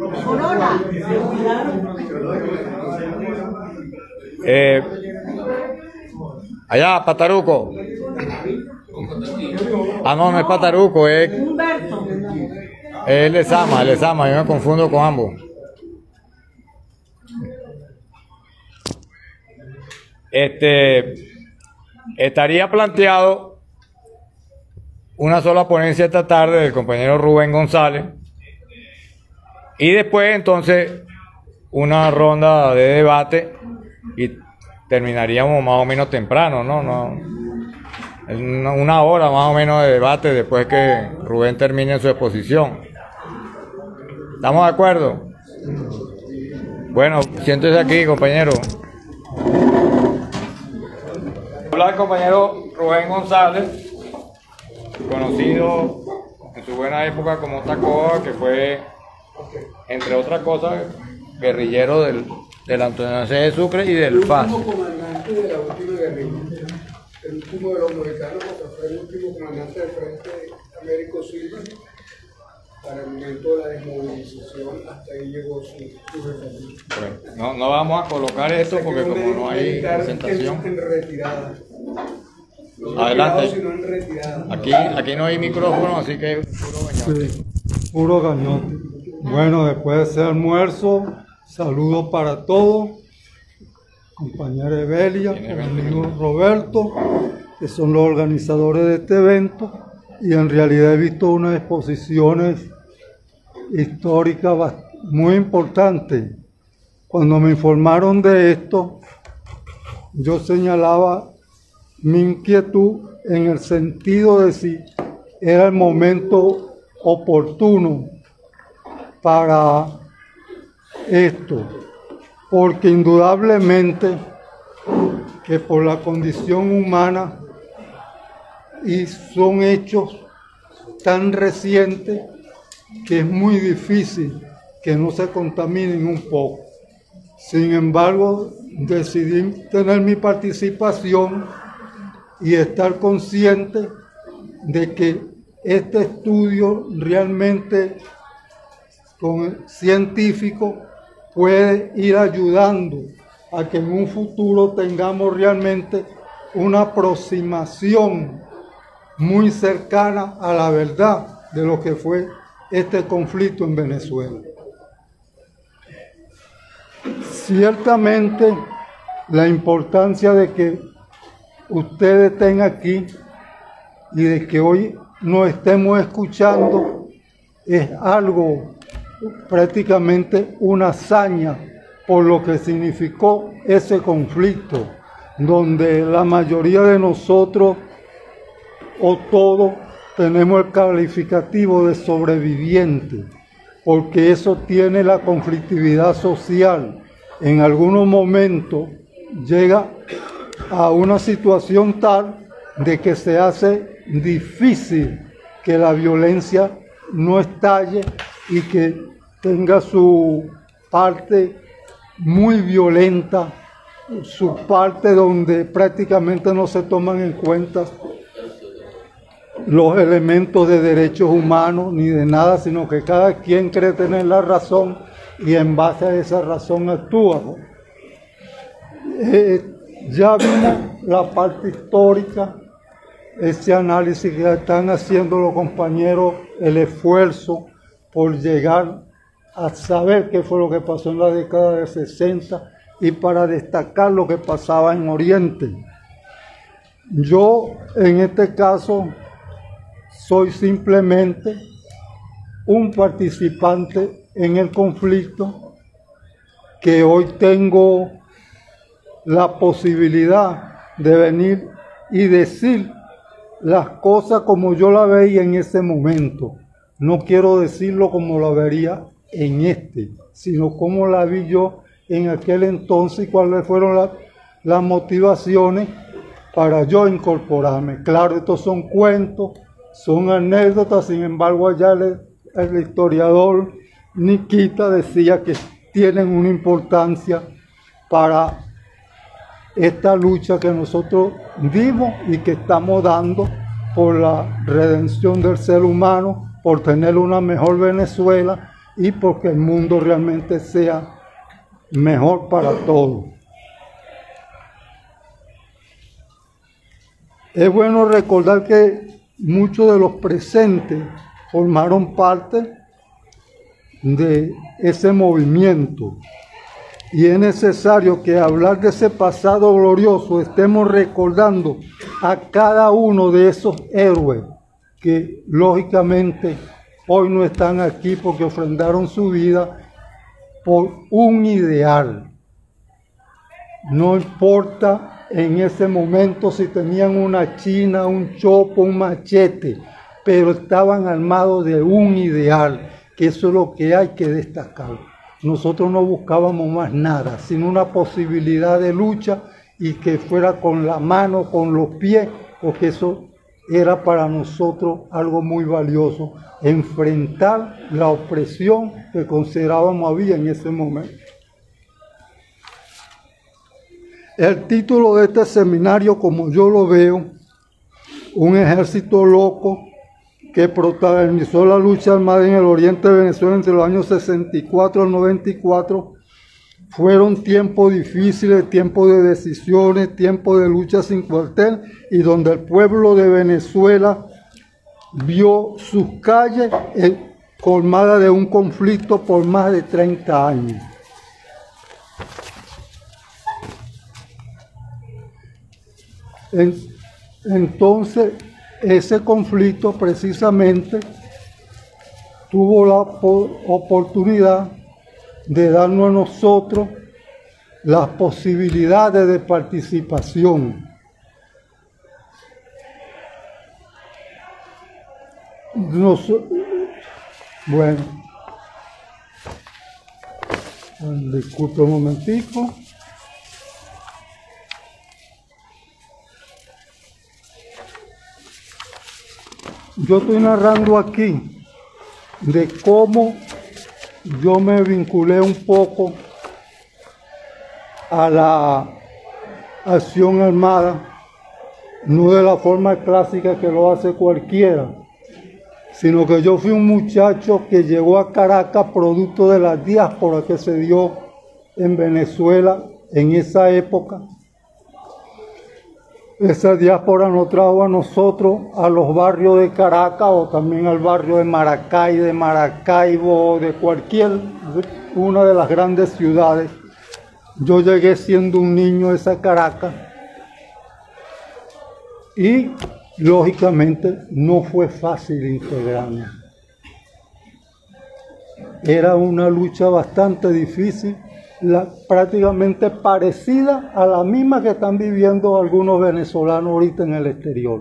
Sonora. Allá, Pataruco. Ah, no, no es Pataruco, es Humberto. Lezama, yo me confundo con ambos. Estaría planteado una sola ponencia esta tarde del compañero Rubén González y después entonces una ronda de debate y terminaríamos más o menos temprano, ¿no? Una hora más o menos de debate después que Rubén termine su exposición. ¿Estamos de acuerdo? Bueno, siéntese aquí, compañero. Habla el compañero Rubén González, conocido en su buena época como Tacoa, que fue, entre otras cosas, guerrillero del Antonio C. de Sucre y del FAS. El último comandante de la última guerrilla, el último de los mexicanos, porque fue el último comandante del Frente Américo Silva. Para el momento de la desmovilización, hasta ahí llegó su jefatura. Bueno, no vamos a colocar esto porque como no hay presentación. En retirada. No Adelante. retirado, sino en retirada. Aquí no hay micrófono, así que puro gañote. Sí, puro gañote. Bueno, después de ese almuerzo, saludos para todos. Compañera Evelia, amigo Roberto, que son los organizadores de este evento. Y en realidad he visto unas exposiciones históricas muy importantes. Cuando me informaron de esto, yo señalaba mi inquietud en el sentido de si era el momento oportuno para esto, porque indudablemente que por la condición humana y son hechos tan recientes que es muy difícil que no se contaminen un poco. Sin embargo, decidí tener mi participación y estar consciente de que este estudio realmente científico puede ir ayudando a que en un futuro tengamos realmente una aproximación muy cercana a la verdad de lo que fue este conflicto en Venezuela. Ciertamente, la importancia de que ustedes estén aquí y de que hoy nos estemos escuchando es algo prácticamente una hazaña por lo que significó ese conflicto, donde la mayoría de nosotros o todos tenemos el calificativo de sobreviviente, porque eso tiene la conflictividad social. En algunos momentos llega a una situación tal de que se hace difícil que la violencia no estalle y que tenga su parte muy violenta, su parte donde prácticamente no se toman en cuenta los elementos de derechos humanos ni de nada, sino que cada quien cree tener la razón y en base a esa razón actúa. Ya vimos la parte histórica, ese análisis que están haciendo los compañeros, el esfuerzo por llegar a saber qué fue lo que pasó en la década de 60 y para destacar lo que pasaba en Oriente. Yo, en este caso, soy simplemente un participante en el conflicto que hoy tengo la posibilidad de venir y decir las cosas como yo la veía en ese momento. No quiero decirlo como la vería en este, sino como la vi yo en aquel entonces y cuáles fueron las motivaciones para yo incorporarme. Claro, estos son cuentos, son anécdotas, sin embargo allá el historiador Nikita decía que tienen una importancia para esta lucha que nosotros dimos y que estamos dando por la redención del ser humano, por tener una mejor Venezuela y porque el mundo realmente sea mejor para todos. Es bueno recordar que muchos de los presentes formaron parte de ese movimiento y es necesario que hablar de ese pasado glorioso estemos recordando a cada uno de esos héroes que lógicamente hoy no están aquí porque ofrendaron su vida por un ideal. No importa en ese momento si tenían una china, un chopo, un machete, pero estaban armados de un ideal, que eso es lo que hay que destacar. Nosotros no buscábamos más nada, sino una posibilidad de lucha y que fuera con la mano, con los pies, porque eso era para nosotros algo muy valioso, enfrentar la opresión que considerábamos había en ese momento. El título de este seminario, como yo lo veo, un ejército loco que protagonizó la lucha armada en el oriente de Venezuela entre los años 64 al 94, fueron tiempos difíciles, tiempos de decisiones, tiempos de lucha sin cuartel, y donde el pueblo de Venezuela vio sus calles colmadas de un conflicto por más de 30 años. Entonces, ese conflicto precisamente tuvo la oportunidad de darnos a nosotros las posibilidades de participación. Bueno, disculpe un momentico. Yo estoy narrando aquí de cómo yo me vinculé un poco a la acción armada, no de la forma clásica que lo hace cualquiera, sino que yo fui un muchacho que llegó a Caracas producto de la diáspora que se dio en Venezuela en esa época. Esa diáspora nos trajo a nosotros a los barrios de Caracas o también al barrio de Maracay, de Maracaibo, de cualquier una de las grandes ciudades. Yo llegué siendo un niño a esa Caracas y lógicamente no fue fácil integrarme. Era una lucha bastante difícil, prácticamente parecida a la misma que están viviendo algunos venezolanos ahorita en el exterior.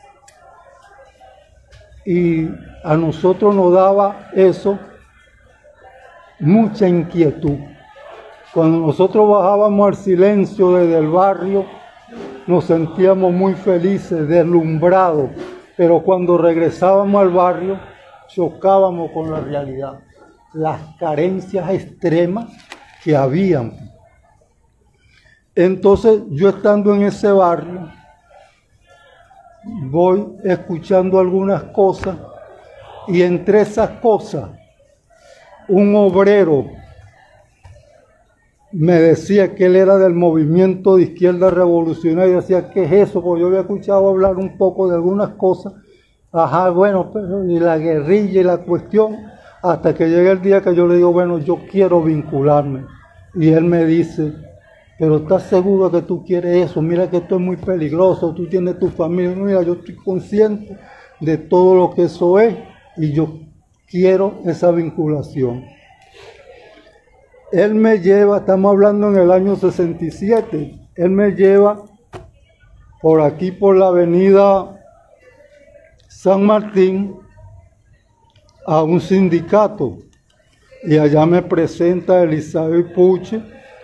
Y a nosotros nos daba eso mucha inquietud. Cuando nosotros bajábamos al silencio desde el barrio, nos sentíamos muy felices, deslumbrados, pero cuando regresábamos al barrio, chocábamos con la realidad, las carencias extremas que habían. Entonces, yo estando en ese barrio, voy escuchando algunas cosas, y entre esas cosas, un obrero me decía que él era del movimiento de izquierda revolucionaria, y decía, ¿qué es eso? Porque yo había escuchado hablar un poco de algunas cosas, bueno, pero y la guerrilla y la cuestión, hasta que llega el día que yo le digo, bueno, yo quiero vincularme. Y él me dice, pero ¿estás seguro que tú quieres eso? Mira que esto es muy peligroso, tú tienes tu familia. Mira, yo estoy consciente de todo lo que eso es y yo quiero esa vinculación. Él me lleva, estamos hablando en el año 67, él me lleva por aquí, por la avenida San Martín, a un sindicato, y allá me presenta Elizabeth Puche,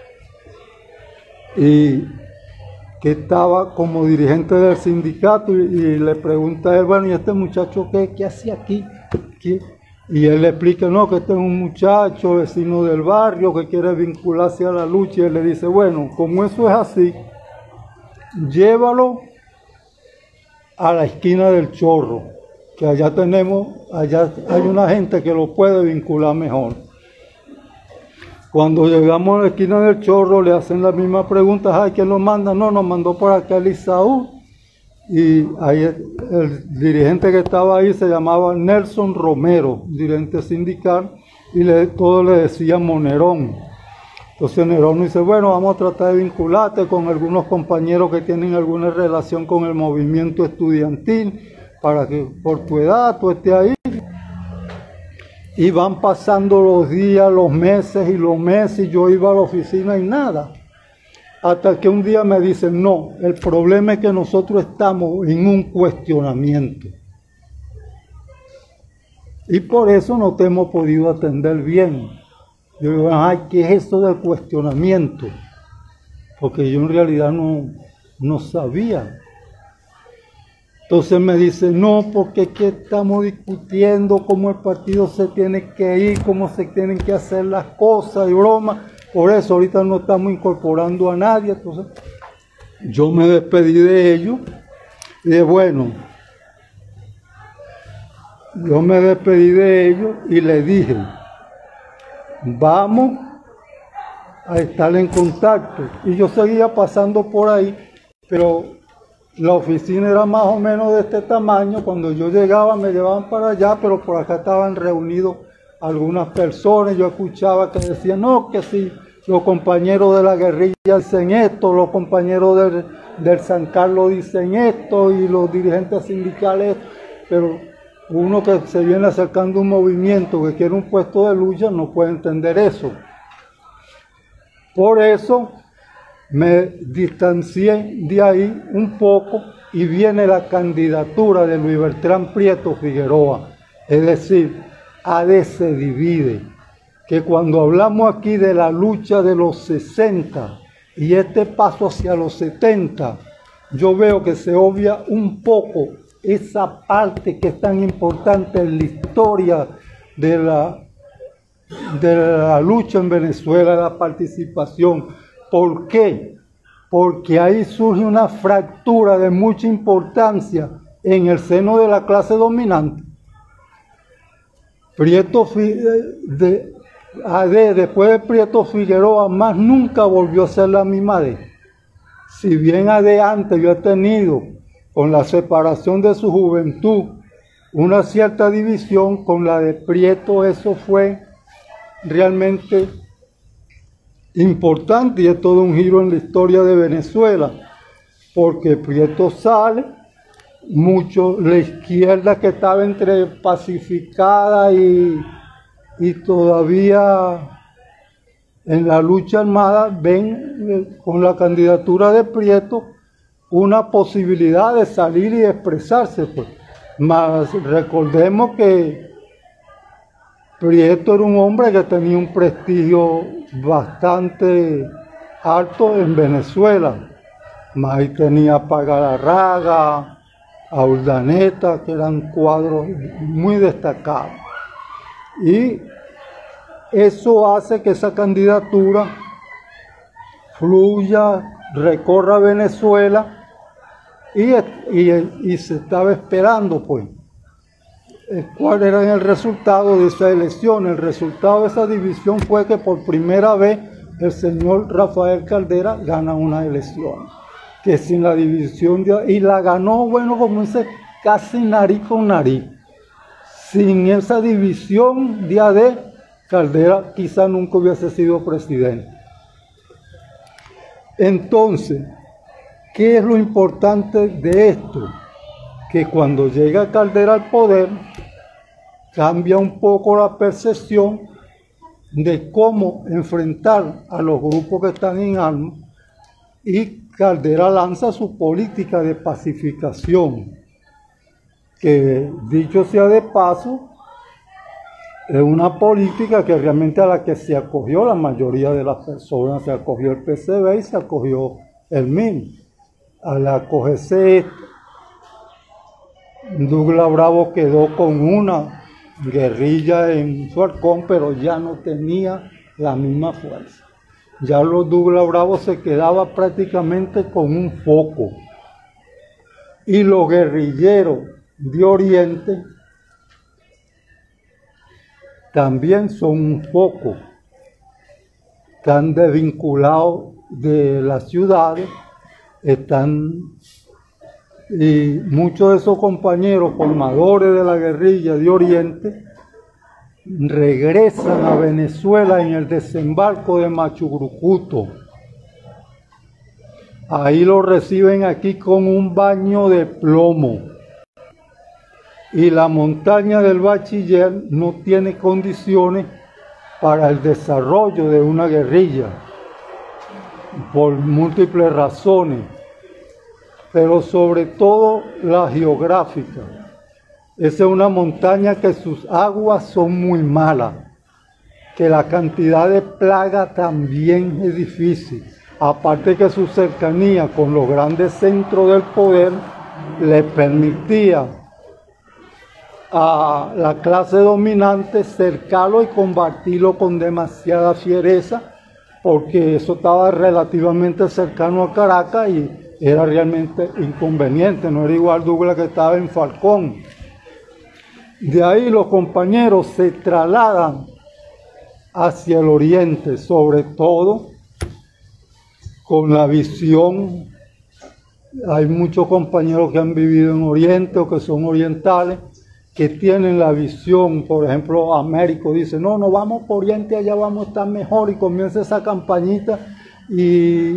y que estaba como dirigente del sindicato, y le pregunta a él, bueno, ¿y este muchacho qué hace aquí? Y él le explica, no, que este es un muchacho vecino del barrio que quiere vincularse a la lucha, y él le dice, bueno, como eso es así, llévalo a la esquina del Chorro, que allá hay una gente que lo puede vincular mejor. Cuando llegamos a la esquina del Chorro, le hacen la misma pregunta: ay, ¿quién lo manda? No, nos mandó por acá el Isaú. Y ahí el dirigente que estaba ahí se llamaba Nelson Romero, dirigente sindical, y todos le decíamos Nerón. Entonces Nerón dice: bueno, vamos a tratar de vincularte con algunos compañeros que tienen alguna relación con el movimiento estudiantil, para que por tu edad tú estés ahí. Y van pasando los días, los meses, y yo iba a la oficina y nada. Hasta que un día me dicen: no, el problema es que nosotros estamos en un cuestionamiento. Y por eso no te hemos podido atender bien. Yo digo: ay, ¿qué es eso del cuestionamiento? Porque yo en realidad no sabía. Entonces me dice: no, porque es que estamos discutiendo cómo el partido se tiene que ir, cómo se tienen que hacer las cosas y bromas. Por eso ahorita no estamos incorporando a nadie. Entonces yo me despedí de ellos y dije: bueno, yo me despedí de ellos y le dije: vamos a estar en contacto. Y yo seguía pasando por ahí, pero la oficina era más o menos de este tamaño. Cuando yo llegaba me llevaban para allá, pero por acá estaban reunidos algunas personas. Yo escuchaba que decían: no, que si los compañeros de la guerrilla dicen esto, los compañeros del San Carlos dicen esto, y los dirigentes sindicales, pero uno que se viene acercando a un movimiento que quiere un puesto de lucha no puede entender eso. Por eso me distancié de ahí un poco y viene la candidatura de Luis Bertrán Prieto Figueroa. Es decir, AD se divide. Que cuando hablamos aquí de la lucha de los 60 y este paso hacia los 70, yo veo que se obvia un poco esa parte que es tan importante en la historia de la lucha en Venezuela, la participación. ¿Por qué? Porque ahí surge una fractura de mucha importancia en el seno de la clase dominante. AD, después de Prieto Figueroa, más nunca volvió a ser la misma AD. Si bien AD antes yo he tenido, con la separación de su juventud, una cierta división, con la de Prieto eso fue realmente importante y es todo un giro en la historia de Venezuela, porque Prieto sale, la izquierda que estaba entre pacificada y todavía en la lucha armada, ven con la candidatura de Prieto una posibilidad de salir y expresarse, pues. Mas recordemos que Prieto era un hombre que tenía un prestigio bastante alto en Venezuela. Más ahí tenía a Pagalarraga, a Urdaneta, que eran cuadros muy destacados. Y eso hace que esa candidatura fluya, recorra Venezuela y se estaba esperando, pues, cuál era el resultado de esa elección. El resultado de esa división fue que por primera vez el señor Rafael Caldera gana una elección, que sin la división, y la ganó, bueno, como dice, casi nariz con nariz. Sin esa división de AD, Caldera quizá nunca hubiese sido presidente. Entonces, ¿qué es lo importante de esto? Que cuando llega Caldera al poder, cambia un poco la percepción de cómo enfrentar a los grupos que están en armas, y Caldera lanza su política de pacificación, que dicho sea de paso, es una política que realmente a la que se acogió la mayoría de las personas. Se acogió el PCB y se acogió el MIN. Al acogerse, Douglas Bravo quedó con una guerrilla en su arcón, pero ya no tenía la misma fuerza. Ya los Douglas Bravo se quedaba prácticamente con un foco. Y los guerrilleros de Oriente también son un poco, están desvinculados de las ciudades, y muchos de esos compañeros formadores de la guerrilla de Oriente regresan a Venezuela en el desembarco de Machurucuto. Ahí lo reciben aquí con un baño de plomo. Y la montaña del Bachiller no tiene condiciones para el desarrollo de una guerrilla, por múltiples razones, pero sobre todo la geográfica. Esa es una montaña que sus aguas son muy malas, que la cantidad de plaga también es difícil. Aparte que su cercanía con los grandes centros del poder le permitía a la clase dominante cercarlo y combatirlo con demasiada fiereza, porque eso estaba relativamente cercano a Caracas y era realmente inconveniente, no era igual Douglas que estaba en Falcón. De ahí los compañeros se trasladan hacia el oriente, sobre todo con la visión. Hay muchos compañeros que han vivido en Oriente o que son orientales, que tienen la visión. Por ejemplo, Américo dice, no vamos por Oriente, allá vamos a estar mejor, y comienza esa campañita, y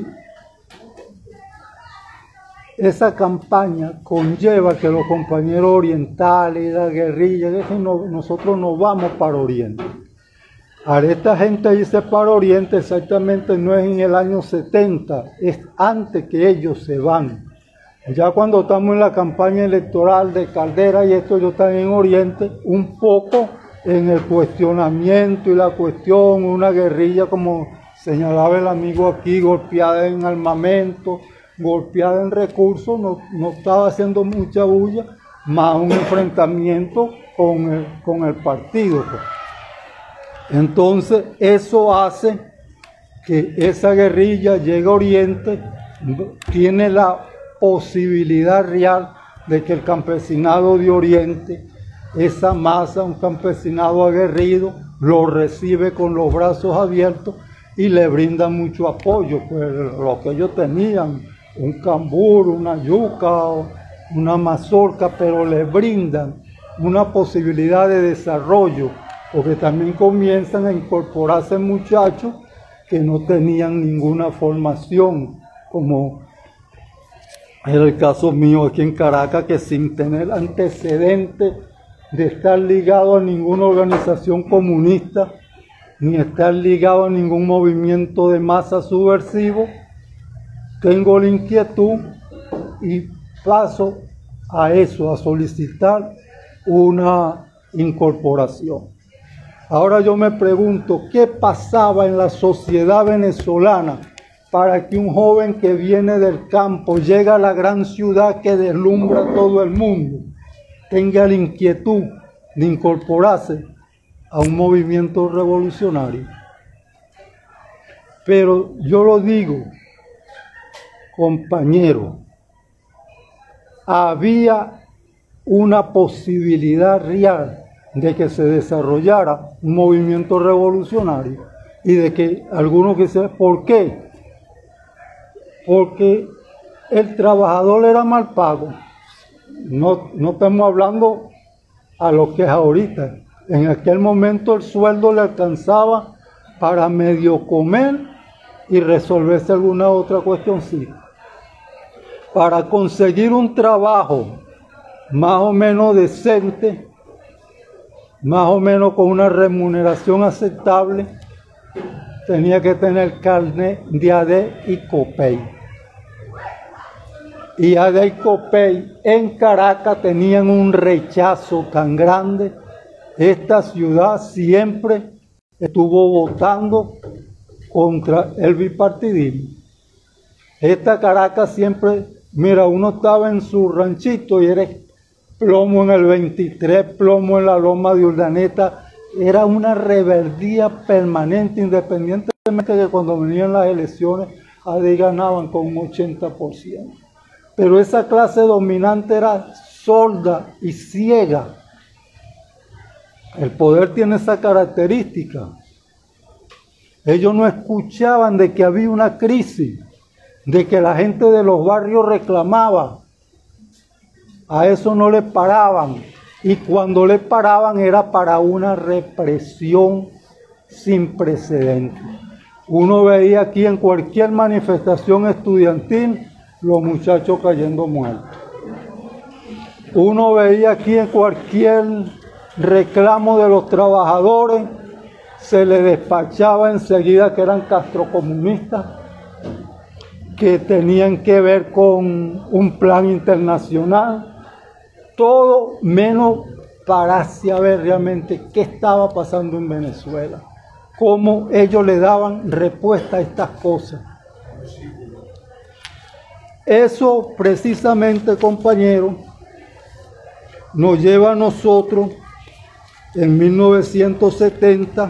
esa campaña conlleva que los compañeros orientales, la guerrilla, nosotros no vamos para Oriente. Ahora esta gente dice para Oriente, exactamente no es en el año 70, es antes que ellos se van. Ya cuando estamos en la campaña electoral de Caldera y esto, ellos están en Oriente, un poco en el cuestionamiento y la cuestión, una guerrilla, como señalaba el amigo aquí, golpeada en armamento, golpeada en recursos, no estaba haciendo mucha bulla, más un enfrentamiento con el partido. Entonces eso hace que esa guerrilla llegue a Oriente, tiene la posibilidad real de que el campesinado de Oriente, esa masa, un campesinado aguerrido, lo recibe con los brazos abiertos y le brinda mucho apoyo, pues lo que ellos tenían, un cambur, una yuca, una mazorca, pero le brindan una posibilidad de desarrollo, porque también comienzan a incorporarse muchachos que no tenían ninguna formación, como era el caso mío aquí en Caracas, que sin tener antecedentes de estar ligado a ninguna organización comunista, ni estar ligado a ningún movimiento de masa subversivo, tengo la inquietud y paso a eso, a solicitar una incorporación. Ahora yo me pregunto, ¿qué pasaba en la sociedad venezolana para que un joven que viene del campo llega a la gran ciudad que deslumbra a todo el mundo, tenga la inquietud de incorporarse a un movimiento revolucionario? Pero yo lo digo, compañero, había una posibilidad real de que se desarrollara un movimiento revolucionario y de que algunos quisieran. ¿Por qué? Porque el trabajador era mal pago. No estamos hablando a lo que es ahorita. En aquel momento el sueldo le alcanzaba para medio comer y resolverse alguna otra cuestioncita. Para conseguir un trabajo más o menos decente, más o menos con una remuneración aceptable, tenía que tener carnet de ADE y COPEI. Y ADE y COPEI en Caracas tenían un rechazo tan grande. Esta ciudad siempre estuvo votando contra el bipartidismo. Esta Caracas siempre, mira, uno estaba en su ranchito y era plomo en el 23, plomo en la loma de Urdaneta. Era una rebeldía permanente, independientemente de que cuando venían las elecciones, ahí ganaban con un 80%. Pero esa clase dominante era sorda y ciega. El poder tiene esa característica. Ellos no escuchaban de que había una crisis, de que la gente de los barrios reclamaba. A eso no le paraban. Y cuando le paraban era para una represión sin precedentes. Uno veía aquí en cualquier manifestación estudiantil los muchachos cayendo muertos. Uno veía aquí en cualquier reclamo de los trabajadores, se le despachaba enseguida que eran castrocomunistas, que tenían que ver con un plan internacional, todo menos pararse a ver realmente qué estaba pasando en Venezuela, cómo ellos le daban respuesta a estas cosas. Eso precisamente, compañeros, nos lleva a nosotros en 1970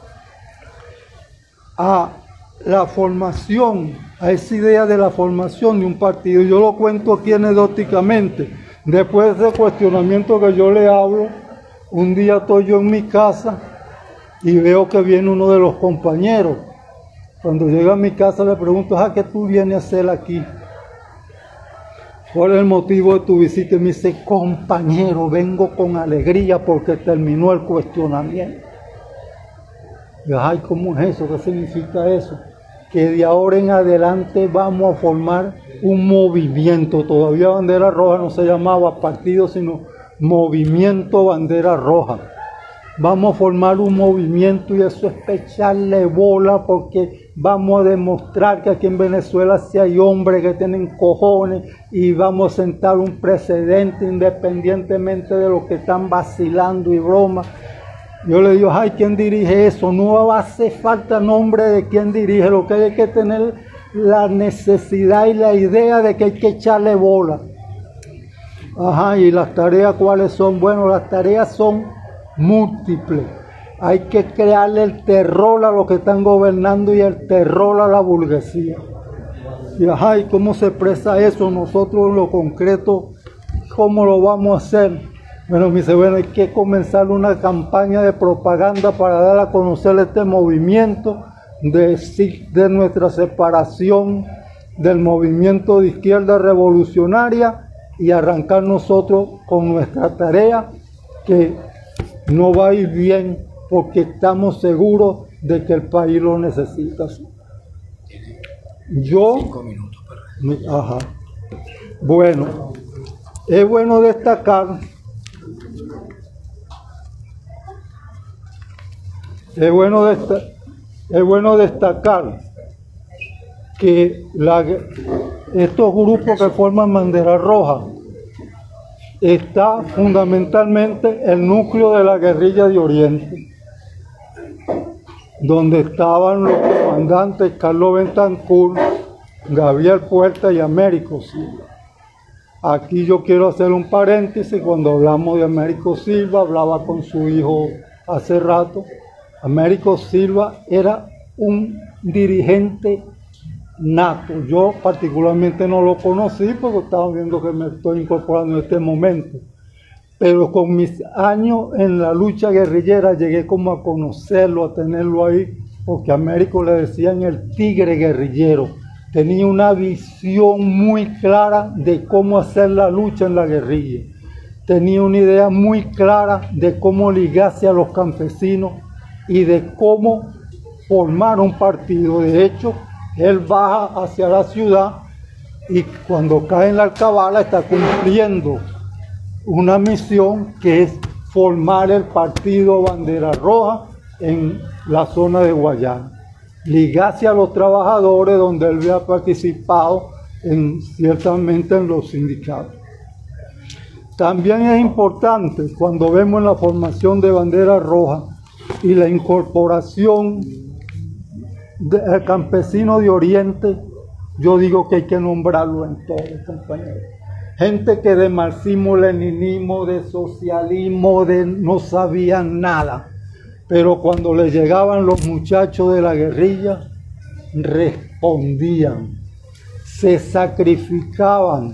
a la formación, a esa idea de la formación de un partido. Yo lo cuento aquí anecdóticamente. Después de ese cuestionamiento que yo le hablo, un día estoy yo en mi casa y veo que viene uno de los compañeros. Cuando llega a mi casa le pregunto, ¿qué tú vienes a hacer aquí? ¿Cuál es el motivo de tu visita? Y me dice, compañero, vengo con alegría porque terminó el cuestionamiento. Y yo, ay, ¿cómo es eso? ¿Qué significa eso? Que de ahora en adelante vamos a formar un movimiento. Todavía Bandera Roja no se llamaba partido, sino Movimiento Bandera Roja. Vamos a formar un movimiento y eso es para echarle bola porque vamos a demostrar que aquí en Venezuela sí hay hombres que tienen cojones y vamos a sentar un precedente independientemente de lo que están vacilando y broma. Yo le digo, ay, ¿quién dirige eso? No hace falta nombre de quién dirige, lo que hay que tener la necesidad y la idea de que hay que echarle bola. ¿Y las tareas cuáles son? Bueno, las tareas son múltiples. Hay que crearle el terror a los que están gobernando y el terror a la burguesía. ¿Y cómo se expresa eso? Nosotros en lo concreto, ¿cómo lo vamos a hacer? Bueno, me dice, hay que comenzar una campaña de propaganda para dar a conocer este movimiento de nuestra separación del movimiento de izquierda revolucionaria y arrancar nosotros con nuestra tarea que no va a ir bien porque estamos seguros de que el país lo necesita. Yo, 5 minutos para... Bueno, es bueno destacar que estos grupos que forman Bandera Roja está fundamentalmente el núcleo de la guerrilla de Oriente, donde estaban los comandantes Carlos Bentancur, Gabriel Puerta y Américo Silva. Aquí yo quiero hacer un paréntesis. Cuando hablamos de Américo Silva, hablaba con su hijo hace rato. Américo Silva era un dirigente nato. Yo particularmente no lo conocí porque estaba viendo que me estoy incorporando en este momento. Pero con mis años en la lucha guerrillera llegué como a conocerlo, a tenerlo ahí, porque a Américo le decían el tigre guerrillero. Tenía una visión muy clara de cómo hacer la lucha en la guerrilla. Tenía una idea muy clara de cómo ligarse a los campesinos y de cómo formar un partido. De hecho, él baja hacia la ciudad y cuando cae en la Alcabala está cumpliendo una misión que es formar el partido Bandera Roja en la zona de Guayana. Ligarse a los trabajadores donde él había participado ciertamente en los sindicatos. También es importante cuando vemos la formación de Bandera Roja y la incorporación del campesino de Oriente, yo digo que hay que nombrarlo en todo, compañeros. Gente que de marxismo, leninismo, de socialismo, no sabían nada. Pero cuando les llegaban los muchachos de la guerrilla, respondían, se sacrificaban,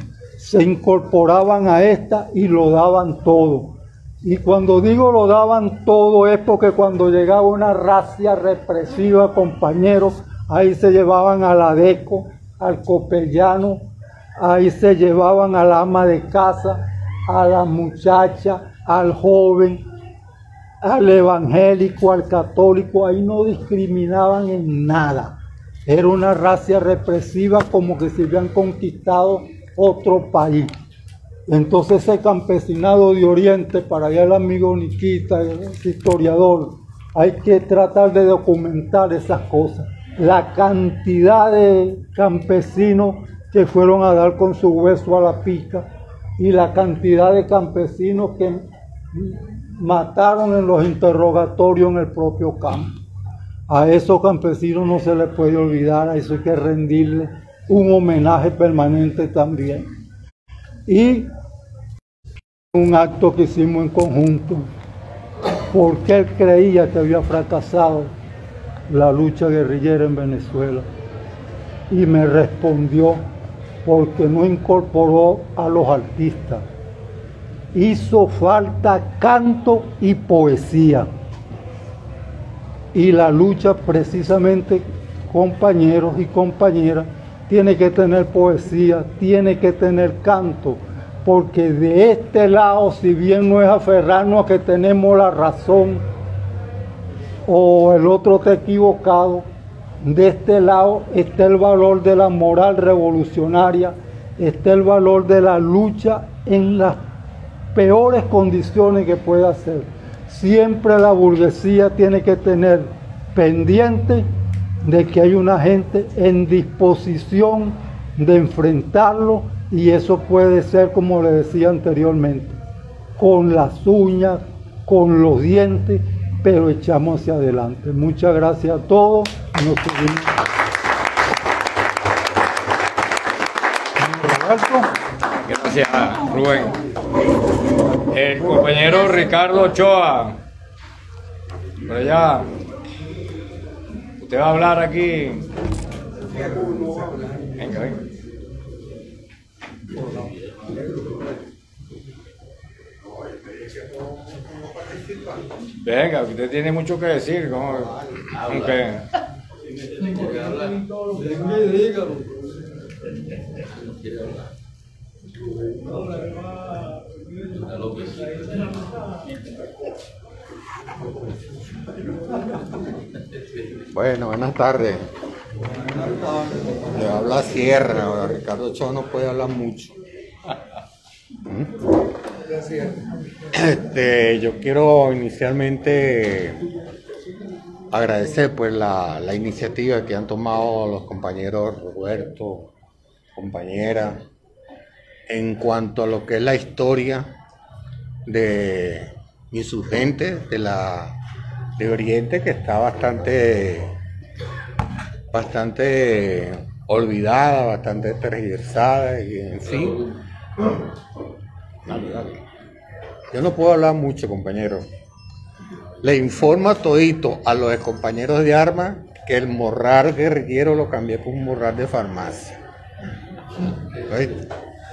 se incorporaban a esta y lo daban todo. Y cuando digo lo daban todo es porque cuando llegaba una racia represiva, compañeros, ahí se llevaban al adeco, al copellano, ahí se llevaban al ama de casa, a la muchacha, al joven, al evangélico, al católico, ahí no discriminaban en nada. Era una racia represiva como que se habían conquistado otro país. Entonces ese campesinado de Oriente, para allá el amigo Niquita, el historiador, hay que tratar de documentar esas cosas. La cantidad de campesinos que fueron a dar con su hueso a la pica y la cantidad de campesinos que mataron en los interrogatorios en el propio campo. A esos campesinos no se les puede olvidar, a eso hay que rendirle un homenaje permanente también. Y un acto que hicimos en conjunto, porque él creía que había fracasado la lucha guerrillera en Venezuela. Y me respondió, porque no incorporó a los artistas. Hizo falta canto y poesía. Y la lucha precisamente, compañeros y compañeras, tiene que tener poesía, tiene que tener canto, porque de este lado, si bien no es aferrarnos a que tenemos la razón o el otro está equivocado, de este lado está el valor de la moral revolucionaria, está el valor de la lucha en las peores condiciones que pueda ser. Siempre la burguesía tiene que tener pendiente de que hay una gente en disposición de enfrentarlo, y eso puede ser, como le decía anteriormente, con las uñas, con los dientes, pero echamos hacia adelante. Muchas gracias a todos. Nos seguimos. Gracias, Rubén. El compañero Ricardo Ochoa, por allá, usted va a hablar aquí. Venga, venga. Venga, usted tiene mucho que decir, ¿no? Aunque... Bueno, buenas tardes. Le habla Sierra, ahora Ricardo Ochoa no puede hablar mucho. Yo quiero inicialmente agradecer pues la iniciativa que han tomado los compañeros Roberto, compañera, en cuanto a lo que es la historia de insurgentes de Oriente, que está bastante olvidada, bastante tergiversada, y en fin. Dale. Yo no puedo hablar mucho, compañero. Le informo a todito a los compañeros de armas que el morral guerrillero lo cambié por un morral de farmacia. ¿Oíste?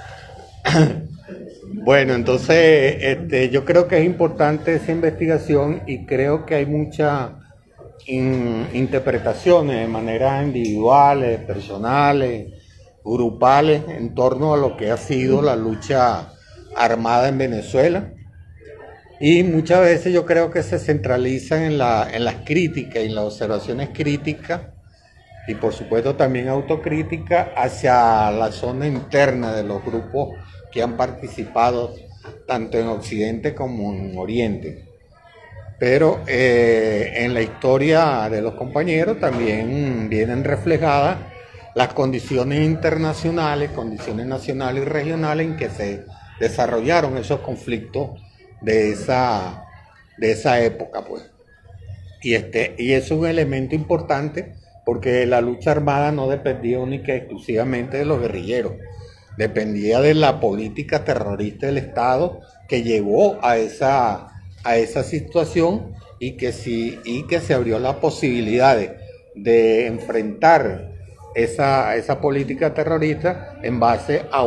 Bueno, entonces yo creo que es importante esa investigación, y creo que hay muchas interpretaciones de maneras individuales, personales, grupales, en torno a lo que ha sido la lucha armada en Venezuela. Y muchas veces yo creo que se centralizan en las críticas y en las observaciones críticas, y por supuesto también autocrítica hacia la zona interna de los grupos que han participado tanto en Occidente como en Oriente. Pero en la historia de los compañeros también vienen reflejadas las condiciones internacionales, condiciones nacionales y regionales en que se desarrollaron esos conflictos de esa época, pues. Y eso es un elemento importante, porque la lucha armada no dependía única y exclusivamente de los guerrilleros, dependía de la política terrorista del Estado que llevó a esa situación, y que se abrió la posibilidad de enfrentar esa política terrorista en base a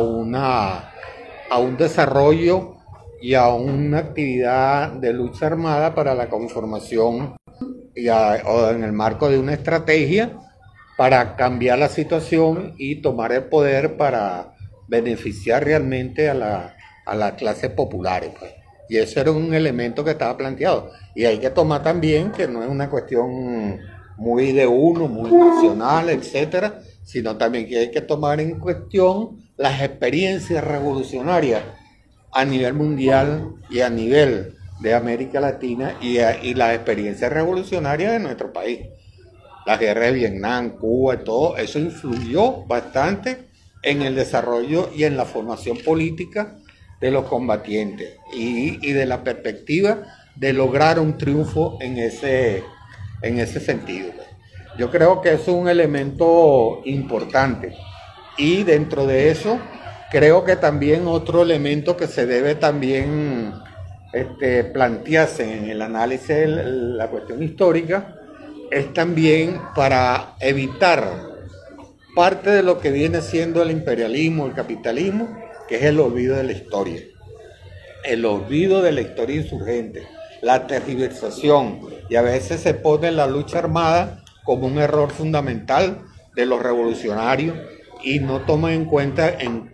un desarrollo y a una actividad de lucha armada para la conformación o en el marco de una estrategia para cambiar la situación y tomar el poder para beneficiar realmente a las clases populares, pues. Y eso era un elemento que estaba planteado. Y hay que tomar también que no es una cuestión muy de uno, muy nacional, etcétera, sino también que hay que tomar en cuestión las experiencias revolucionarias a nivel mundial y a nivel de América Latina y las experiencias revolucionarias de nuestro país. La guerra de Vietnam, Cuba y todo eso influyó bastante en el desarrollo y en la formación política de los combatientes y de la perspectiva de lograr un triunfo en ese sentido. Yo creo que eso es un elemento importante y dentro de eso creo que también otro elemento que se debe también plantearse en el análisis de la cuestión histórica es también para evitar parte de lo que viene siendo el imperialismo, el capitalismo, que es el olvido de la historia. El olvido de la historia insurgente, la tergiversación, y a veces se pone la lucha armada como un error fundamental de los revolucionarios y no toma en cuenta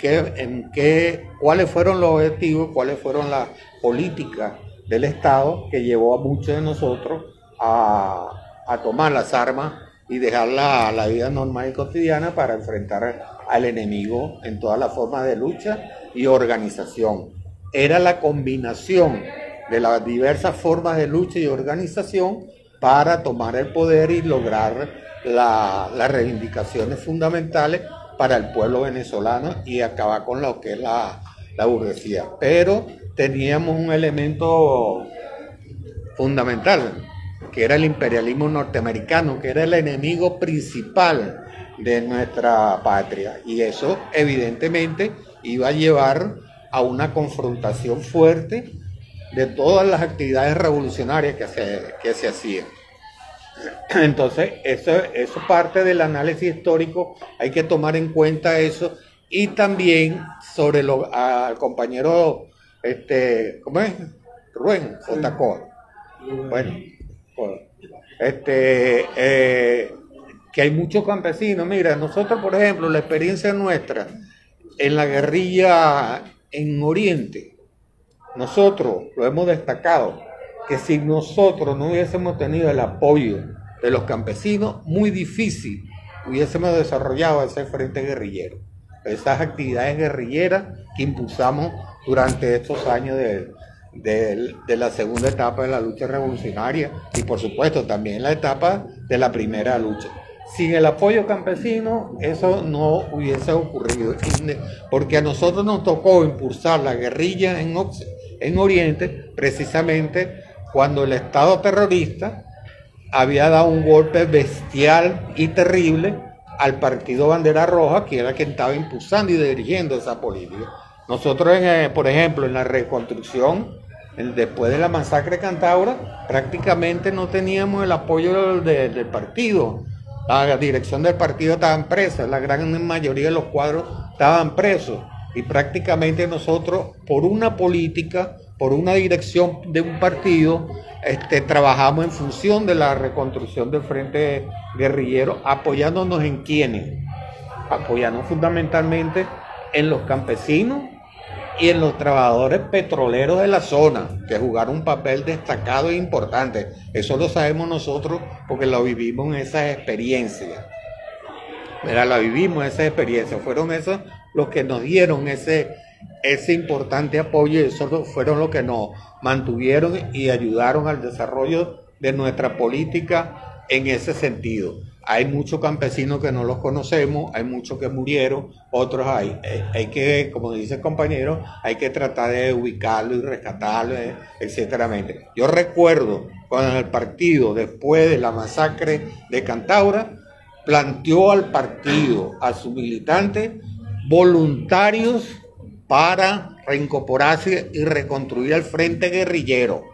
cuáles fueron los objetivos, cuáles fueron las políticas del Estado que llevó a muchos de nosotros a tomar las armas y dejar la vida normal y cotidiana para enfrentar al enemigo en todas las formas de lucha y organización. Era la combinación de las diversas formas de lucha y organización para tomar el poder y lograr las reivindicaciones fundamentales para el pueblo venezolano y acabar con lo que es la burguesía. Pero teníamos un elemento fundamental, que era el imperialismo norteamericano, que era el enemigo principal de nuestra patria. Y eso evidentemente iba a llevar a una confrontación fuerte de todas las actividades revolucionarias que se hacían. Entonces, eso parte del análisis histórico, hay que tomar en cuenta eso. Y también sobre al compañero, ¿cómo es? Rubén Otacoa. Bueno, que hay muchos campesinos. Mira, nosotros, por ejemplo, la experiencia nuestra en la guerrilla en Oriente, nosotros lo hemos destacado, que si nosotros no hubiésemos tenido el apoyo de los campesinos, muy difícil hubiésemos desarrollado ese frente guerrillero, esas actividades guerrilleras que impulsamos durante estos años de la segunda etapa de la lucha revolucionaria y por supuesto también la etapa de la primera lucha. Sin el apoyo campesino eso no hubiese ocurrido, porque a nosotros nos tocó impulsar la guerrilla en Oriente precisamente cuando el Estado terrorista había dado un golpe bestial y terrible al partido Bandera Roja, que era quien estaba impulsando y dirigiendo esa política. Nosotros, por ejemplo, en la reconstrucción, después de la masacre de Cantaura, prácticamente no teníamos el apoyo del partido. La dirección del partido estaban presas, la gran mayoría de los cuadros estaban presos. Y prácticamente nosotros, por una política, por una dirección de un partido, trabajamos en función de la reconstrucción del frente guerrillero, apoyándonos en quiénes, apoyándonos fundamentalmente en los campesinos y en los trabajadores petroleros de la zona, que jugaron un papel destacado e importante. Eso lo sabemos nosotros porque lo vivimos en esas experiencias. Mira, la vivimos esa experiencia. Fueron esos los que nos dieron ese importante apoyo y esos fueron los que nos mantuvieron y ayudaron al desarrollo de nuestra política en ese sentido. Hay muchos campesinos que no los conocemos, hay muchos que murieron, otros hay que, como dice el compañero, hay que tratar de ubicarlo y rescatarlo, etcétera. Yo recuerdo cuando el partido, después de la masacre de Cantaura, planteó al partido, a sus militantes, voluntarios para reincorporarse y reconstruir el frente guerrillero.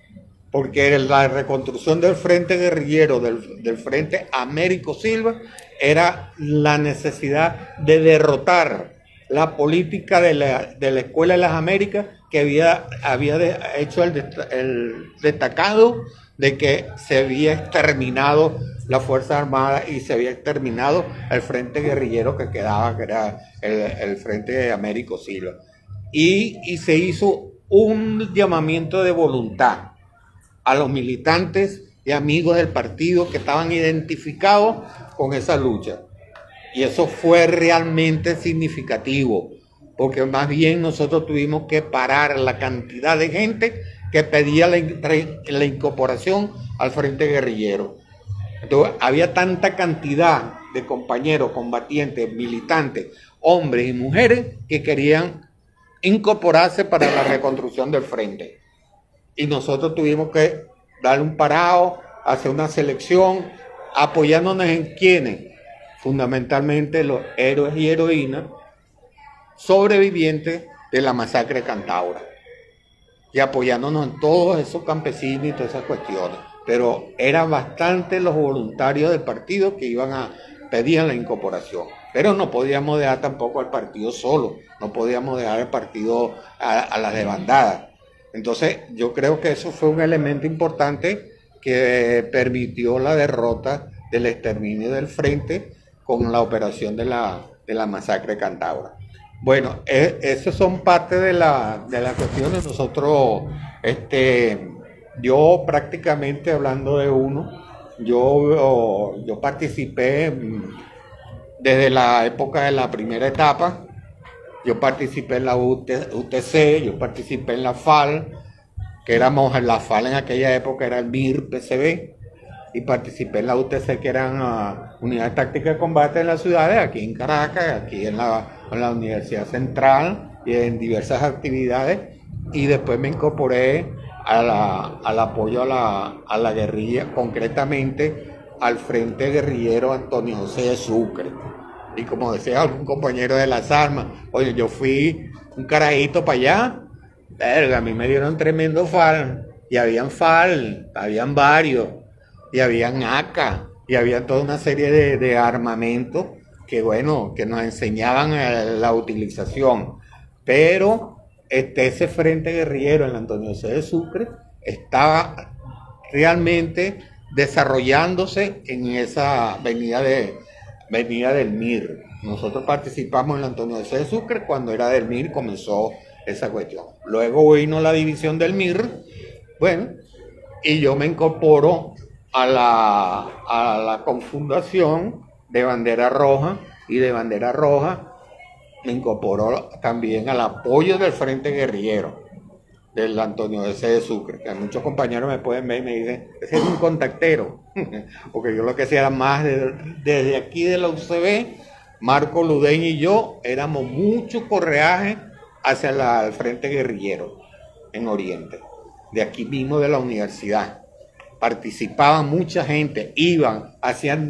Porque la reconstrucción del frente guerrillero, del frente Américo Silva, era la necesidad de derrotar la política de la Escuela de las Américas, que había hecho el destacado de que se había exterminado las Fuerzas Armadas y se había exterminado el frente guerrillero que quedaba, que era el Frente de Américo Silva. Y se hizo un llamamiento de voluntad a los militantes y amigos del partido que estaban identificados con esa lucha. Y eso fue realmente significativo, porque más bien nosotros tuvimos que parar la cantidad de gente que pedía la incorporación al frente guerrillero. Entonces, había tanta cantidad de compañeros, combatientes, militantes, hombres y mujeres que querían incorporarse para la reconstrucción del frente. Y nosotros tuvimos que darle un parado, hacer una selección, apoyándonos en quienes, fundamentalmente los héroes y heroínas sobrevivientes de la masacre de Cantaura, y apoyándonos en todos esos campesinos y todas esas cuestiones. Pero eran bastante los voluntarios del partido que iban a pedir la incorporación. Pero no podíamos dejar tampoco al partido solo, no podíamos dejar el partido a las desbandadas. Entonces yo creo que eso fue un elemento importante que permitió la derrota del exterminio del frente con la operación de la masacre de Cantaura. Bueno, esas son parte de las cuestiones. Nosotros, yo prácticamente hablando de uno, yo participé desde la época de la primera etapa. Yo participé en la UTC, yo participé en la FAL, que éramos en la FAL en aquella época, era el MIR-PCB, y participé en la UTC, que eran unidades tácticas de combate en las ciudades, aquí en Caracas, aquí en la Universidad Central, y en diversas actividades, y después me incorporé al apoyo a la guerrilla, concretamente al Frente Guerrillero Antonio José de Sucre. Y como decía algún compañero de las armas, oye, yo fui un carajito para allá, verga, a mí me dieron tremendo FAL, y habían FAL, habían varios, y habían AK, y había toda una serie de armamentos que, bueno, que nos enseñaban la utilización. Pero ese frente guerrillero en Antonio José de Sucre estaba realmente desarrollándose en esa avenida del MIR. Nosotros participamos en el Antonio José de Sucre cuando era del MIR, comenzó esa cuestión. Luego vino la división del MIR, bueno, y yo me incorporo a la confundación de Bandera Roja, y de Bandera Roja me incorporó también al apoyo del Frente Guerrillero del Antonio José de Sucre, que muchos compañeros me pueden ver y me dicen, ese es un contactero, porque yo lo que hacía era más desde aquí de la UCB, Marco Ludeño y yo éramos mucho correaje hacia el Frente Guerrillero en Oriente, de aquí mismo de la universidad. Participaban mucha gente, iban, hacían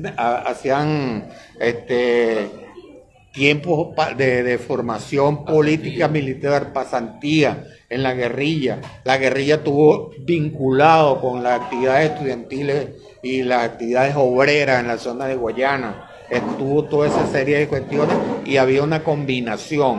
tiempos de formación política, militar, pasantía en la guerrilla. La guerrilla estuvo vinculado con las actividades estudiantiles y las actividades obreras en la zona de Guayana. Estuvo toda esa serie de cuestiones y había una combinación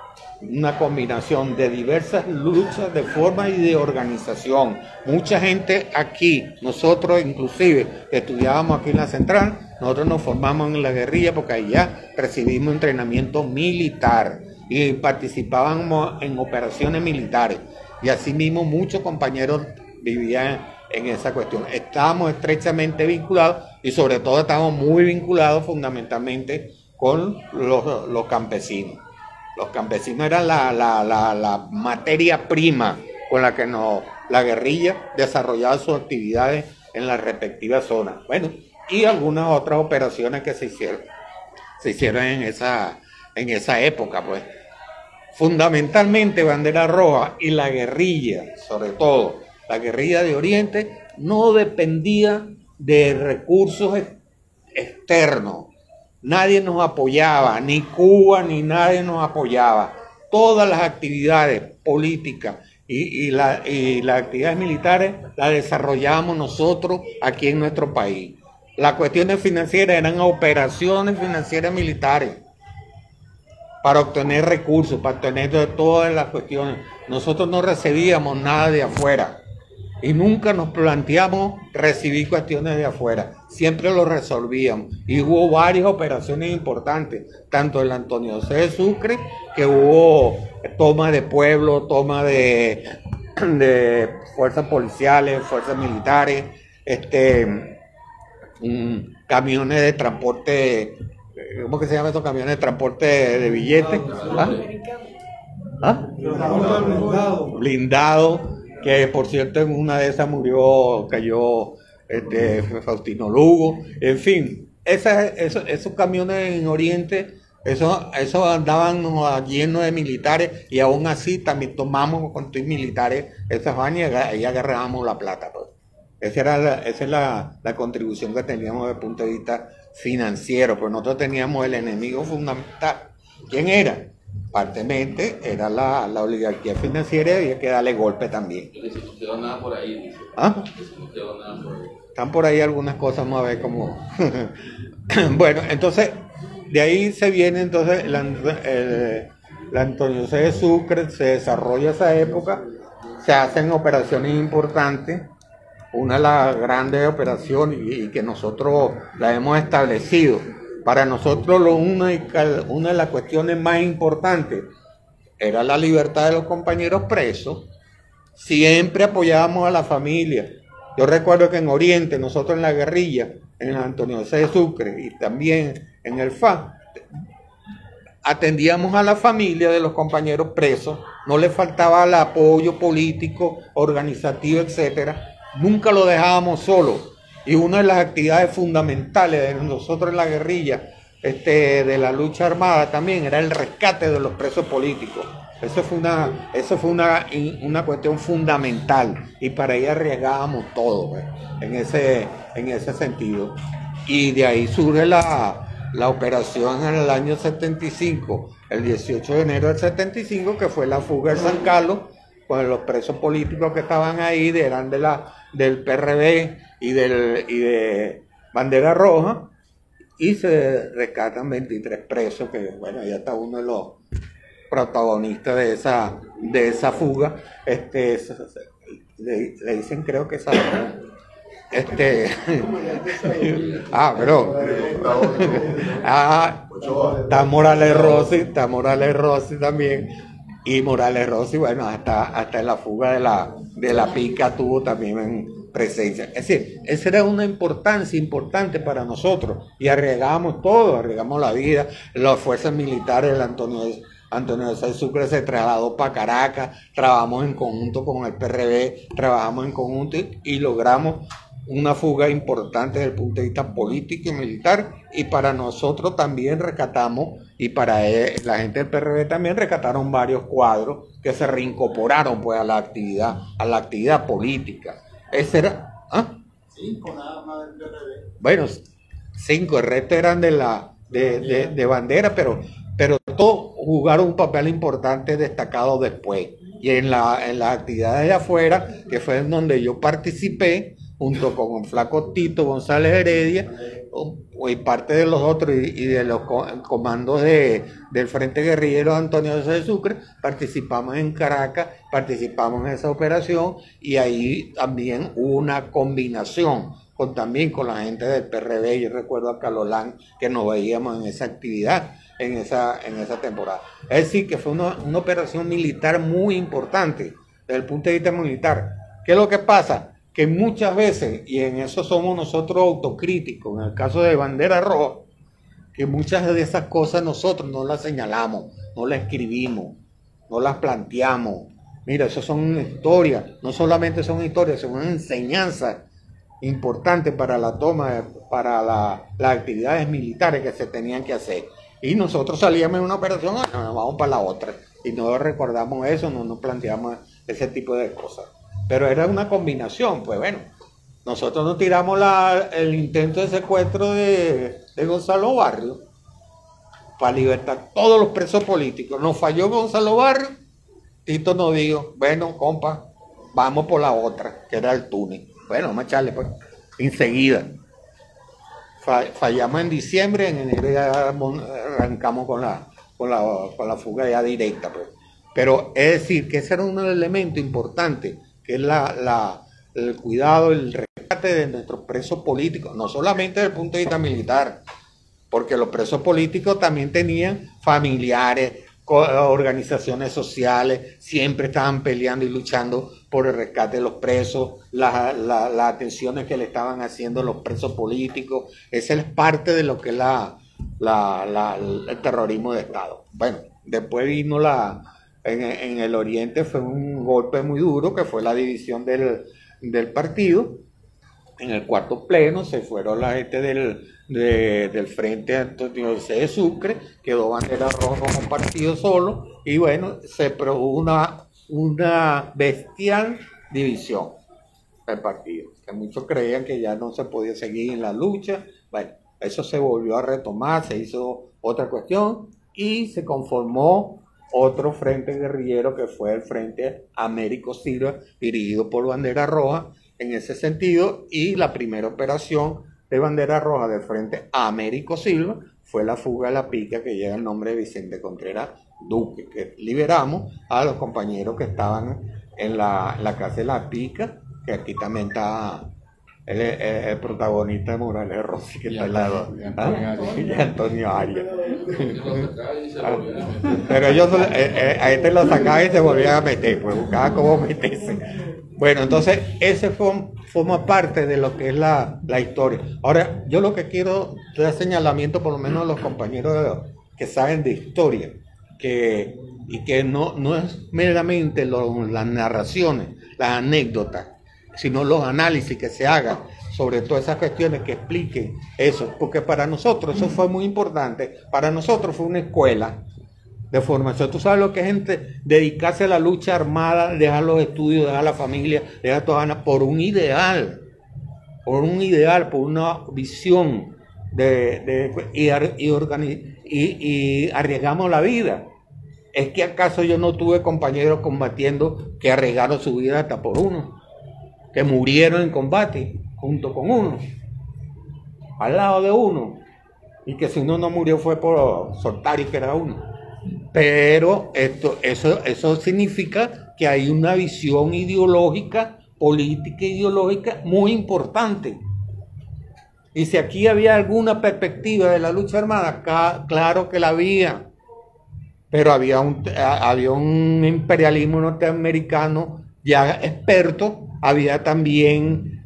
de diversas luchas de forma y de organización. Mucha gente aquí, nosotros inclusive estudiábamos aquí en la Central, nosotros nos formamos en la guerrilla porque allá recibimos entrenamiento militar y participábamos en operaciones militares, y asimismo muchos compañeros vivían en esa cuestión. Estábamos estrechamente vinculados y sobre todo estábamos muy vinculados fundamentalmente con los campesinos. Los campesinos eran la materia prima con la que la guerrilla desarrollaba sus actividades en las respectivas zonas. Bueno, y algunas otras operaciones que se hicieron en esa época, pues. Fundamentalmente Bandera Roja y la guerrilla, sobre todo la guerrilla de Oriente, no dependía de recursos externos. Nadie nos apoyaba, ni Cuba ni nadie nos apoyaba. Todas las actividades políticas y las actividades militares las desarrollábamos nosotros aquí en nuestro país. Las cuestiones financieras eran operaciones financieras militares para obtener recursos, para obtener todas las cuestiones. Nosotros no recibíamos nada de afuera y nunca nos planteamos recibir cuestiones de afuera. Siempre lo resolvíamos y hubo varias operaciones importantes, tanto en Antonio José de Sucre, que hubo toma de pueblo, toma de fuerzas policiales, fuerzas militares, camiones de transporte, ¿cómo que se llama esos camiones de transporte de billetes? Blindado, que por cierto en una de esas cayó Faustino Lugo. En fin, esos camiones en Oriente, esos andaban llenos de militares, y aún así también tomamos con tus militares esas vainas y agarrábamos la plata, pues. Esa es la contribución que teníamos desde el punto de vista financiero, pues nosotros teníamos el enemigo fundamental. ¿Quién era? Partemente era la oligarquía financiera, y había que darle golpe también. No quedó nada por ahí, dice. ¿Ah? No quedó nada por ahí. Están por ahí algunas cosas, vamos a ver cómo. Bueno, entonces, de ahí se viene entonces la Antonio José de Sucre, se desarrolla esa época, se hacen operaciones importantes. Una de las grandes operaciones y que nosotros la hemos establecido. Para nosotros una de las cuestiones más importantes era la libertad de los compañeros presos. Siempre apoyábamos a la familia. Yo recuerdo que en Oriente, nosotros en la guerrilla, en Antonio José de Sucre y también en el FA, atendíamos a la familia de los compañeros presos. No les faltaba el apoyo político, organizativo, etcétera. Nunca lo dejábamos solo. Y una de las actividades fundamentales de nosotros en la guerrilla, de la lucha armada también, era el rescate de los presos políticos. Eso fue una cuestión fundamental, y para ella arriesgábamos todo, pues, en ese sentido. Y de ahí surge la operación en el año 75, el 18 de enero del 75, que fue la fuga de San Carlos, con los presos políticos que estaban ahí, eran del PRD y de Bandera Roja, y se rescatan 23 presos, que bueno, ya está uno de los protagonistas de esa fuga. Le dicen, creo que esa está Morales Rossi también. Y Morales Rossi, bueno, hasta en la fuga de la pica tuvo también presencia. Es decir, esa era una importancia importante para nosotros, y arriesgamos todo, arriesgamos la vida. Las fuerzas militares del Antonio José de Sucre se trasladó para Caracas, trabajamos en conjunto con el PRD, trabajamos en conjunto y logramos una fuga importante desde el punto de vista político y militar, y para nosotros también rescatamos, y para la gente del PRD también rescataron varios cuadros que se reincorporaron pues a la actividad política. Ese era, ¿ah? 5 nada más del PRD. Bueno, 5, el resto eran de bandera, pero todos jugaron un papel importante destacado después. Y en las actividades de afuera, que fue en donde yo participé, junto con el flaco Tito González Heredia, y parte de los otros, y de los comandos del Frente Guerrillero Antonio José de Sucre, participamos en Caracas, participamos en esa operación, y ahí también hubo una combinación también con la gente del PRD. Yo recuerdo a Calolán, que nos veíamos en esa actividad, en esa temporada. Es decir, que fue una operación militar muy importante, desde el punto de vista militar. ¿Qué es lo que pasa? Que muchas veces, y en eso somos nosotros autocríticos, en el caso de Bandera Roja, que muchas de esas cosas nosotros no las señalamos, no las escribimos, no las planteamos. Mira, eso son historias, no solamente son historias, son enseñanzas importantes para la toma, para las actividades militares que se tenían que hacer. Y nosotros salíamos en una operación, nos vamos para la otra, y no recordamos eso, no nos planteamos ese tipo de cosas. Pero era una combinación, pues bueno, nosotros nos tiramos el intento de secuestro de Gonzalo Barrios para libertar todos los presos políticos. Nos falló Gonzalo Barrios, Tito nos dijo, bueno, compa, vamos por la otra, que era el túnel. Bueno, vamos a echarle pues, enseguida. Fallamos en diciembre, en enero ya arrancamos con la fuga ya directa, pues. Pero es decir, que ese era un elemento importante, que es el cuidado, el rescate de nuestros presos políticos, no solamente desde el punto de vista militar, porque los presos políticos también tenían familiares, organizaciones sociales, siempre estaban peleando y luchando por el rescate de los presos, las atenciones que le estaban haciendo los presos políticos. Esa es parte de lo que es el terrorismo de Estado. Bueno, después vino en el Oriente fue un golpe muy duro, que fue la división del partido. En el cuarto pleno se fueron la gente del Frente Antonio de Sucre, quedó Bandera Roja como partido solo, y bueno, se produjo una bestial división del partido, que muchos creían que ya no se podía seguir en la lucha. Bueno, eso se volvió a retomar, se hizo otra cuestión, y se conformó otro frente guerrillero, que fue el Frente Américo Silva, dirigido por Bandera Roja, en ese sentido, y la primera operación de Bandera Roja del Frente Américo Silva fue la fuga de la Pica, que lleva el nombre de Vicente Contreras Duque, que liberamos a los compañeros que estaban en la cárcel La Pica, que aquí también está el protagonista de Morales Rossi, que está al lado, y Antonio Arias. Pero ellos a este lo sacaban y se volvían a meter, pues buscaban cómo meterse. Bueno, entonces ese forma parte de lo que es la historia. Ahora, yo lo que quiero dar señalamiento, por lo menos a los compañeros que saben de historia, y que no es meramente las narraciones, las anécdotas, sino los análisis que se hagan sobre todas esas cuestiones, que expliquen eso, porque para nosotros eso fue muy importante. Para nosotros fue una escuela de formación. Tú sabes lo que es dedicarse a la lucha armada, dejar los estudios, dejar la familia, dejar toda, por un ideal, por una visión y arriesgamos la vida. ¿Es que acaso yo no tuve compañeros combatiendo que arriesgaron su vida hasta por uno, que murieron en combate junto con uno, al lado de uno, y que si uno no murió fue por soltar y que era uno? Pero eso significa que hay una visión ideológica, política ideológica muy importante. Y si aquí había alguna perspectiva de la lucha armada, claro que la había, pero había un imperialismo norteamericano ya experto, había también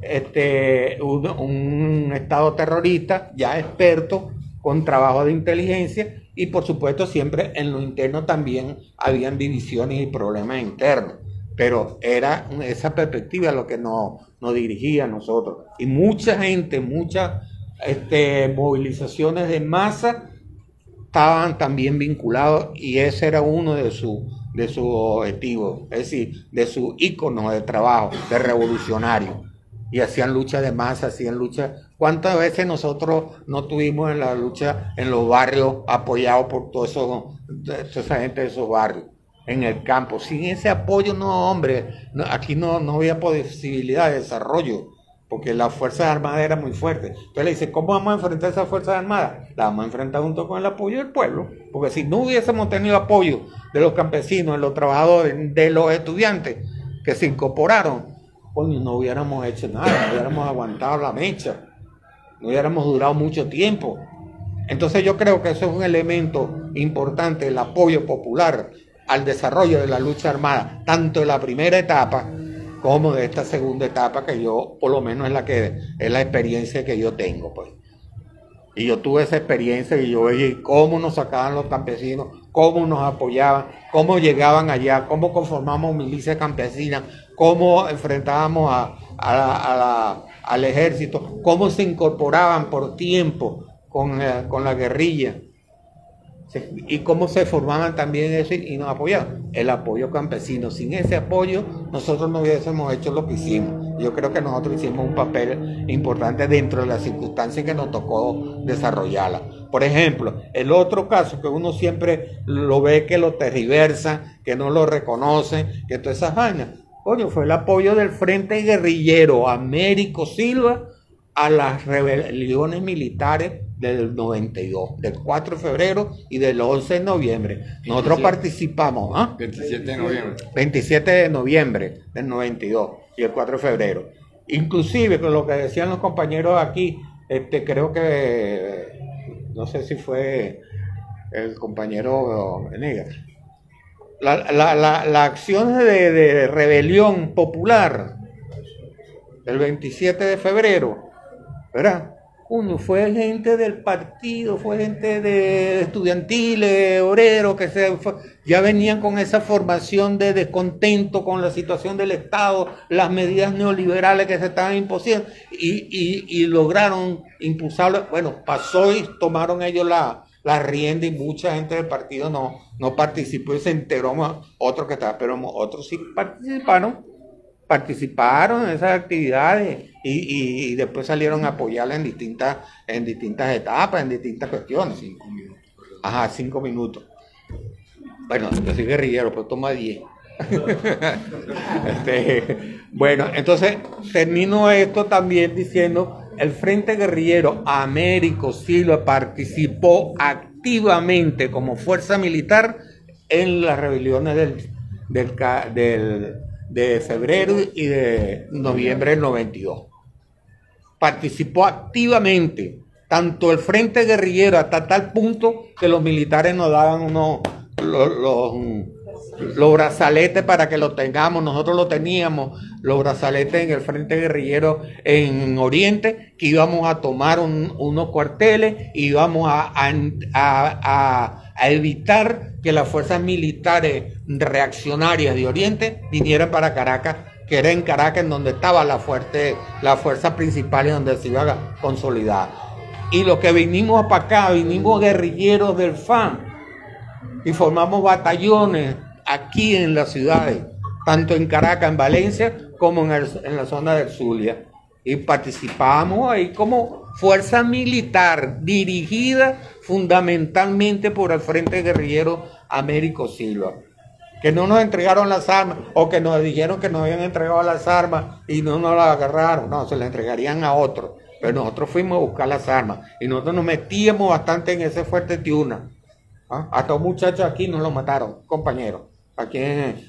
un Estado terrorista ya experto, con trabajo de inteligencia, y por supuesto siempre en lo interno también habían divisiones y problemas internos, pero era esa perspectiva lo que nos dirigía a nosotros. Y mucha gente, muchas movilizaciones de masa estaban también vinculados, y ese era uno de sus objetivos, es decir, de sus íconos de trabajo, de revolucionario. Y hacían lucha de masa, hacían lucha. ¿Cuántas veces nosotros no tuvimos en la lucha en los barrios, apoyados por toda esa gente de esos barrios, en el campo? Sin ese apoyo, no, hombre, aquí no había posibilidad de desarrollo, porque las Fuerzas Armadas eran muy fuertes. Entonces le dice, ¿cómo vamos a enfrentar esas Fuerzas Armadas? Las vamos a enfrentar junto con el apoyo del pueblo, porque si no hubiésemos tenido apoyo de los campesinos, de los trabajadores, de los estudiantes que se incorporaron, pues no hubiéramos hecho nada, no hubiéramos aguantado la mecha, no hubiéramos durado mucho tiempo. Entonces yo creo que eso es un elemento importante, el apoyo popular al desarrollo de la lucha armada, tanto de la primera etapa como de esta segunda etapa, que yo, por lo menos, es la experiencia que yo tengo, pues. Y yo tuve esa experiencia, y yo veía cómo nos sacaban los campesinos, cómo nos apoyaban, cómo llegaban allá, cómo conformamos milicias campesinas, cómo enfrentábamos al ejército, cómo se incorporaban por tiempo con la guerrilla, y cómo se formaban también eso y nos apoyaban. El apoyo campesino. Sin ese apoyo nosotros no hubiésemos hecho lo que hicimos. Yo creo que nosotros hicimos un papel importante dentro de las circunstancias que nos tocó desarrollarla. Por ejemplo, el otro caso que uno siempre lo ve, que lo tergiversa, que no lo reconoce, que todas esas vainas, coño, fue el apoyo del Frente Guerrillero Américo Silva a las rebeliones militares del 92, del 4 de febrero y del 11 de noviembre. Nosotros participamos, 27 de noviembre. 27 de noviembre del 92 y el 4 de febrero. Inclusive, con lo que decían los compañeros aquí, creo que, no sé si fue el compañero Venegas, la acción de rebelión popular el 27 de febrero, ¿verdad? Uno fue gente del partido, fue gente de estudiantiles, obreros, ya venían con esa formación de descontento con la situación del Estado, las medidas neoliberales que se estaban imponiendo y lograron impulsarlo. Bueno, pasó y tomaron ellos la rienda y mucha gente del partido no participó y se enteró más, otros que estaban, pero otros sí participaron en esas actividades y después salieron a apoyarla en distintas etapas, en distintas cuestiones. 5 minutos. Ajá, 5 minutos. Bueno, yo soy guerrillero, pero toma 10. Bueno, entonces termino esto también diciendo, el Frente Guerrillero Américo Silva participó activamente como fuerza militar en las rebeliones de febrero y de noviembre del 92. Participó activamente, tanto el Frente Guerrillero hasta tal punto que los militares nos daban los brazaletes para que los tengamos. Nosotros lo teníamos, los brazaletes en el Frente Guerrillero en Oriente, que íbamos a tomar unos cuarteles, íbamos a evitar que las fuerzas militares reaccionarias de Oriente vinieran para Caracas, que era en Caracas en donde estaba la fuerza principal y donde se iba a consolidar. Y los que vinimos para acá, vinimos guerrilleros del FAN y formamos batallones aquí en las ciudades, tanto en Caracas, en Valencia, como en la zona del Zulia. Y participamos ahí como fuerza militar dirigida fundamentalmente por el Frente Guerrillero Américo Silva. Que no nos entregaron las armas, o que nos dijeron que nos habían entregado las armas y no nos las agarraron. No, se las entregarían a otros. Pero nosotros fuimos a buscar las armas y nosotros nos metíamos bastante en ese fuerte Tiuna. Hasta un muchacho aquí nos lo mataron, compañeros, aquí en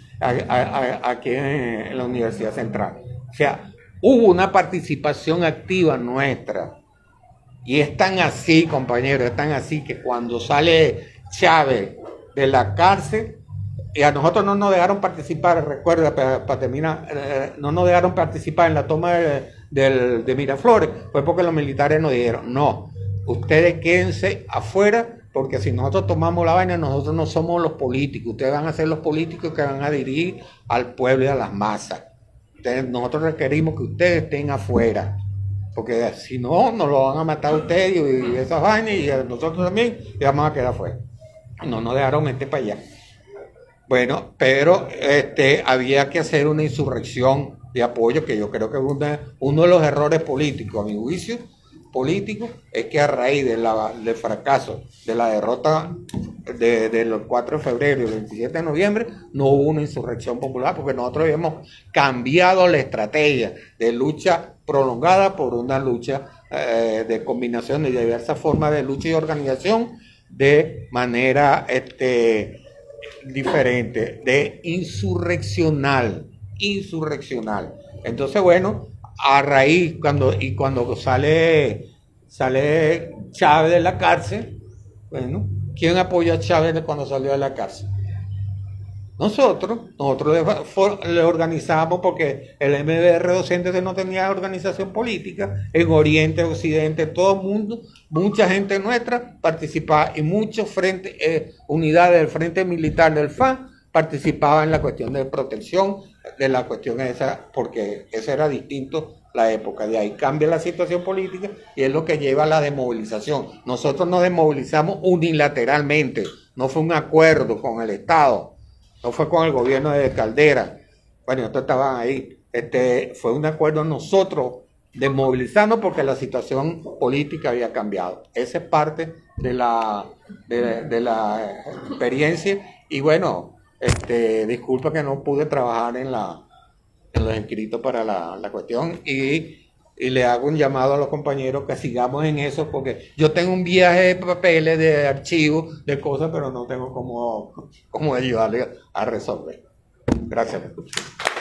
la Universidad Central. O sea, hubo una participación activa nuestra. Y es tan así, compañeros, es tan así que cuando sale Chávez de la cárcel, y a nosotros no nos dejaron participar, recuerda, para terminar, no nos dejaron participar en la toma de Miraflores, fue porque los militares nos dijeron, no, ustedes quédense afuera, porque si nosotros tomamos la vaina, nosotros no somos los políticos, ustedes van a ser los políticos que van a dirigir al pueblo y a las masas. Nosotros requerimos que ustedes estén afuera, porque si no, nos lo van a matar a ustedes y esas vainas, y a nosotros también, y vamos a quedar afuera. No nos dejaron meter para allá. Bueno, pero había que hacer una insurrección de apoyo, que yo creo que uno de los errores políticos, a mi juicio político, es que a raíz del fracaso, de la derrota del 4 de febrero y el 27 de noviembre, no hubo una insurrección popular, porque nosotros habíamos cambiado la estrategia de lucha prolongada por una lucha de combinación de diversas formas de lucha y organización de manera diferente, de insurreccional. Entonces, bueno, a raíz, cuando sale Chávez de la cárcel, bueno, ¿quién apoyó a Chávez cuando salió de la cárcel? Nosotros le organizamos, porque el MBR docente no tenía organización política, en Oriente, Occidente, todo el mundo, mucha gente nuestra participaba, y muchos unidades del Frente Militar del FAN participaban en la cuestión de protección, de la cuestión esa, porque eso era distinto la época. De ahí cambia la situación política y es lo que lleva a la desmovilización. Nosotros nos desmovilizamos unilateralmente, no fue un acuerdo con el Estado, no fue con el gobierno de Caldera. Bueno, nosotros estaban ahí. Fue un acuerdo nosotros desmovilizando porque la situación política había cambiado. Esa es parte de la experiencia. Y bueno, disculpa que no pude trabajar en los inscritos para la cuestión, y y le hago un llamado a los compañeros que sigamos en eso, porque yo tengo un viaje de papeles, de archivos, de cosas, pero no tengo cómo ayudarle a resolver. Gracias.